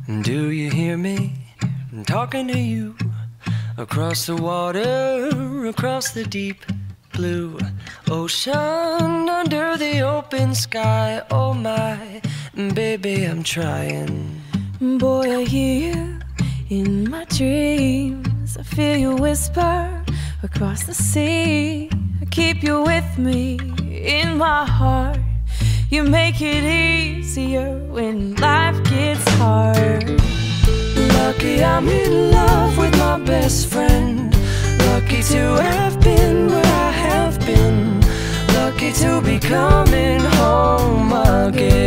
Do you hear me? I'm talking to you. Across the water, across the deep blue ocean, under the open sky. Oh my, baby, I'm trying. Boy, I hear you in my dreams. I feel you whisper across the sea. I keep you with me in my heart. You make it easier when life gets hard. Lucky I'm in love with my best friend. Lucky to have been where I have been. Lucky to be coming home again.